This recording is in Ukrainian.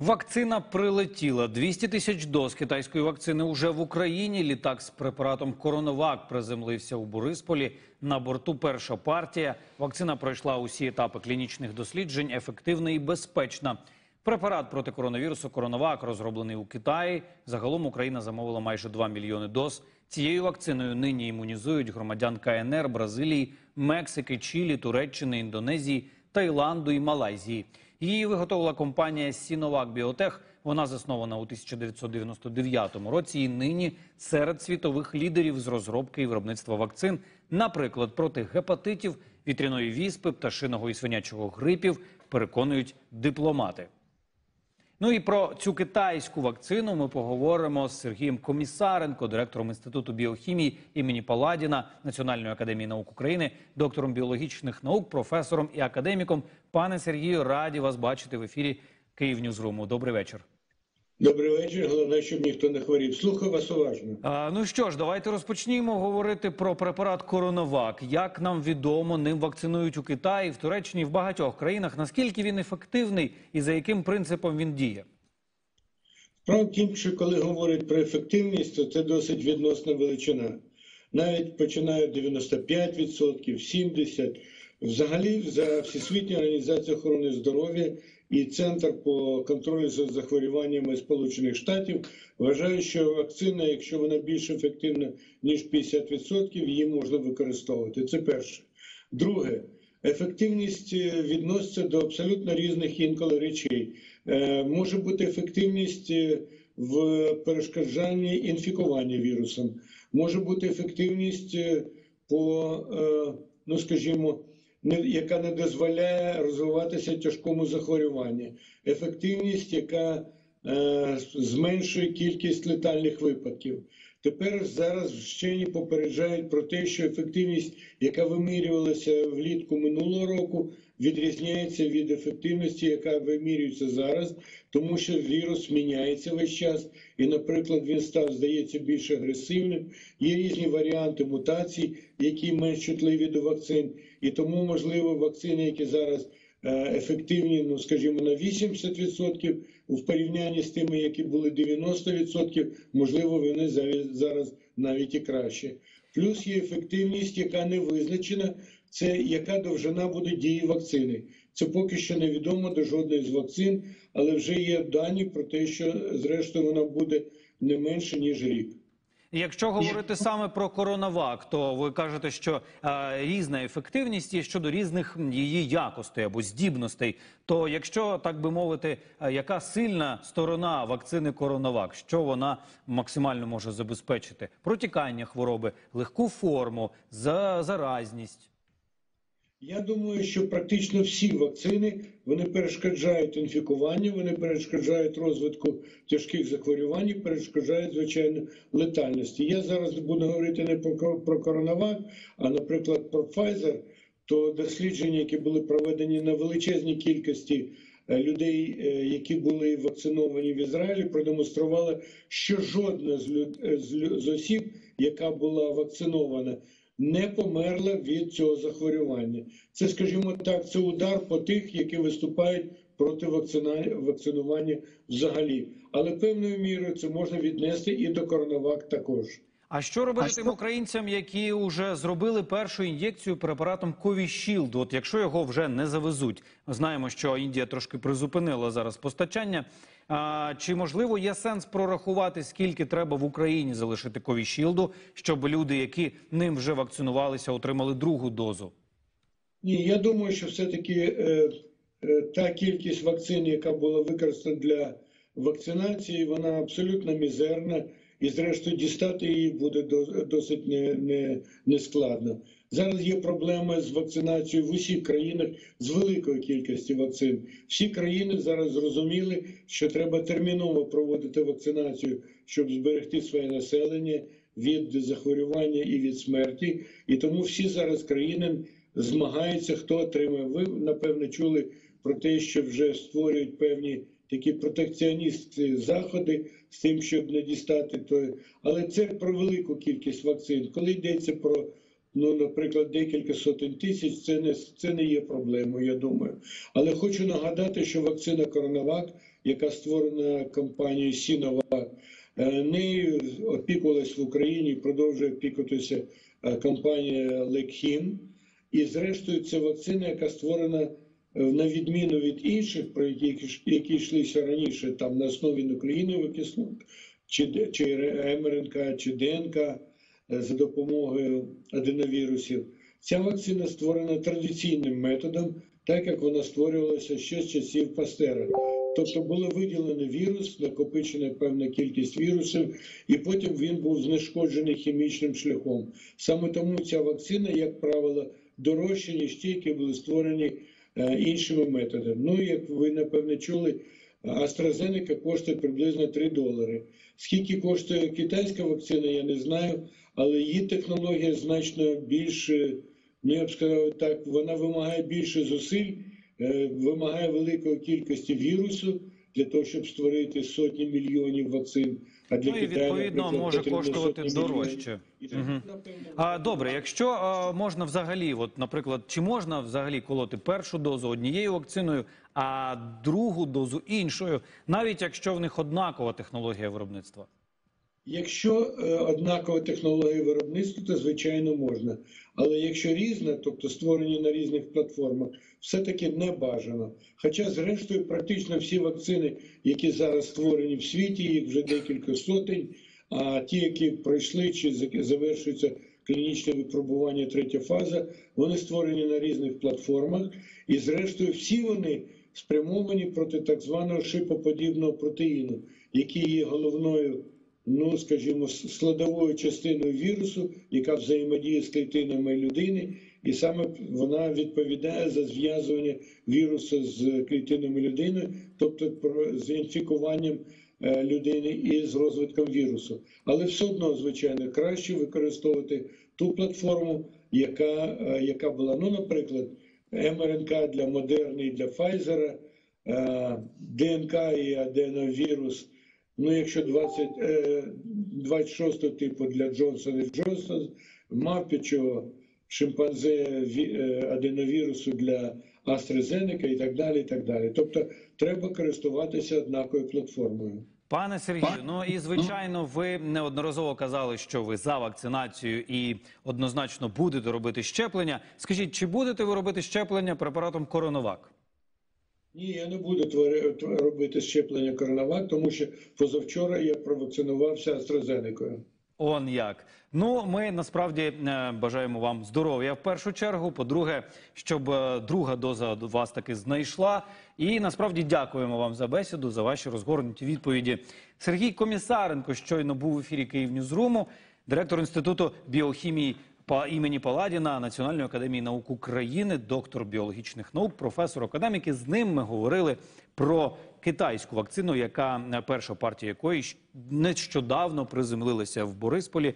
Вакцина прилетіла. 200 тисяч доз китайської вакцини уже в Україні. Літак з препаратом «Коронавак» приземлився у Борисполі. На борту перша партія. Вакцина пройшла усі етапи клінічних досліджень, ефективна і безпечна. Препарат проти коронавірусу «Коронавак» розроблений у Китаї. Загалом Україна замовила майже 2 мільйони доз. Цією вакциною нині імунізують громадян КНР, Бразилії, Мексики, Чилі, Туреччини, Індонезії, Таїланду і Малайзії. Її виготовила компанія Sinovac Biotech. Вона заснована у 1999 році і нині серед світових лідерів з розробки і виробництва вакцин, наприклад, проти гепатитів, вітряної віспи, пташиного і свинячого грипів, переконують дипломати. Ну і про цю китайську вакцину ми поговоримо з Сергієм Комісаренко, директором Інституту біохімії імені Паладіна Національної академії наук України, доктором біологічних наук, професором і академіком. Пане Сергію, раді вас бачити в ефірі «Київньюзруму». Добрий вечір. Добрий вечір. Головне, щоб ніхто не хворів. Слухаю вас уважно. Ну що ж, давайте розпочнімо говорити про препарат «Коронавак». Як нам відомо, ним вакцинують у Китаї, в Туреччині, в багатьох країнах. Наскільки він ефективний і за яким принципом він діє? Справа в тім, що коли говорять про ефективність, то це досить відносна величина. Навіть починають 95%, 70%. Взагалі, за Всесвітньою організацією охорони здоров'я і Центр по контролю за захворюваннями Сполучених Штатів вважають, що вакцина, якщо вона більш ефективна, ніж 50%, її можна використовувати. Це перше. Друге. Ефективність відноситься до абсолютно різних інколи речей. Може бути ефективність в перешкоджанні інфікування вірусом. Може бути ефективність по, яка не дозволяє розвиватися тяжкому захворюванню. Ефективність, яка зменшує кількість летальних випадків. Тепер зараз вчені попереджають про те, що ефективність, яка вимірювалася влітку минулого року, відрізняється від ефективності, яка вимірюється зараз, тому що вірус міняється весь час. І, наприклад, він став, здається, більш агресивним. Є різні варіанти мутацій, які менш чутливі до вакцин. І тому, можливо, вакцини, які зараз ефективні, на 80% в порівнянні з тими, які були 90%, можливо, вони зараз навіть і краще. Плюс є ефективність, яка не визначена, це яка довжина буде дії вакцини. Це поки що невідомо до жодної з вакцин, але вже є дані про те, що зрештою вона буде не менше, ніж рік. Якщо говорити саме про «Коронавак», то ви кажете, що різна ефективність є щодо різних її якостей або здібностей. То якщо, так би мовити, яка сильна сторона вакцини «Коронавак», що вона максимально може забезпечити? Протікання хвороби, легку форму, заразність? Я думаю, що практично всі вакцини, вони перешкоджають інфікуванню, вони перешкоджають розвитку тяжких захворювань, перешкоджають, звичайно, летальності. Я зараз буду говорити не про «Коронавак», а, наприклад, про Pfizer. То дослідження, які були проведені на величезній кількості людей, які були вакциновані в Ізраїлі, продемонстрували, що жодна з осіб, яка була вакцинована, не померла від цього захворювання. Це, скажімо так, це удар по тих, які виступають проти вакцинування взагалі. Але певною мірою це можна віднести і до «Коронавак» також. А що робити тим українцям, які вже зробили першу ін'єкцію препаратом Covishield? От якщо його вже не завезуть, знаємо, що Індія трошки призупинила зараз постачання. Чи можливо є сенс прорахувати, скільки треба в Україні залишити Covishield, щоб люди, які ним вже вакцинувалися, отримали другу дозу? Ні, я думаю, що все-таки та кількість вакцин, яка була використана для вакцинації, вона абсолютно мізерна. І, зрештою, дістати її буде досить нескладно. Зараз є проблеми з вакцинацією в усіх країнах з великою кількістю вакцин. Всі країни зараз зрозуміли, що треба терміново проводити вакцинацію, щоб зберегти своє населення від захворювання і від смерті. І тому всі зараз країни змагаються, хто отримає. Ви, напевно, чули про те, що вже створюють певні такі протекціоністські заходи з тим, щоб не дістати той. Але це про велику кількість вакцин. Коли йдеться про, наприклад, декілька сотень тисяч, це не є проблемою, я думаю. Але хочу нагадати, що вакцина «Коронавак» яка створена компанією Sinovac. Нею опікувалась в Україні, продовжує опікуватися компанія Лекхім. І зрештою це вакцина, яка створена на відміну від інших, про які йшлися раніше, там на основі нуклеїнових кислот, чи МРНК, чи ДНК за допомогою аденовірусів. Ця вакцина створена традиційним методом, так як вона створювалася ще з часів Пастера. Тобто було виділено вірус, накопичена певна кількість вірусів, і потім він був знешкоджений хімічним шляхом. Саме тому ця вакцина, як правило, дорожча, ніж ті, які були створені іншими методами. Ну, як ви, напевне, чули, AstraZeneca коштує приблизно $3. Скільки коштує китайська вакцина, я не знаю, але її технологія значно більше, ну, я б сказав так, вона вимагає більше зусиль, вимагає великої кількості вірусу для того, щоб створити сотні мільйонів вакцин. А для Китаю, відповідно, наприклад, може потрібно коштувати сотні дорожче. мільйонів. Добре, якщо можна взагалі, от, наприклад, чи можна взагалі колоти першу дозу однією вакциною, а другу дозу іншою, навіть якщо в них однакова технологія виробництва? Якщо однакова технологія виробництва, то звичайно можна. Але якщо різна, тобто створені на різних платформах, все-таки не бажано. Хоча, зрештою, практично всі вакцини, які зараз створені в світі, їх вже декілька сотень, а ті, які пройшли чи завершуються клінічне випробування, третя фаза, вони створені на різних платформах. І, зрештою, всі вони спрямовані проти так званого шипоподібного протеїну, який є головною, ну, скажімо, складовою частиною вірусу, яка взаємодіє з клітинами людини, і саме вона відповідає за зв'язування вірусу з клітинами людини, тобто з інфікуванням людини і з розвитком вірусу. Але все одно, звичайно, краще використовувати ту платформу, яка була, ну, наприклад, МРНК для Модерни і для Pfizer, ДНК і аденовірус, ну, якщо 26-го типу для Джонсона і Джонсона, мавпічого, шимпанзе аденовірусу для AstraZeneca і так далі, і так далі. Тобто треба користуватися однакою платформою. Пане Сергію, ну і звичайно, ви неодноразово казали, що ви за вакцинацію і однозначно будете робити щеплення. Скажіть, чи будете ви робити щеплення препаратом Коронавак? Ні, я не буду робити щеплення Коронавак, тому що позавчора я провакцинувався AstraZeneca. Он як. Ну, ми насправді бажаємо вам здоров'я в першу чергу. По-друге, щоб друга доза до вас таки знайшла. І насправді дякуємо вам за бесіду, за ваші розгорнуті відповіді. Сергій Комісаренко щойно був в ефірі Київньюзруму, директор Інституту біохімії імені Паладіна Національної академії наук України, доктор біологічних наук, професор академіки. З ним ми говорили про китайську вакцину, яка перша партія якої нещодавно приземлилася в Борисполі.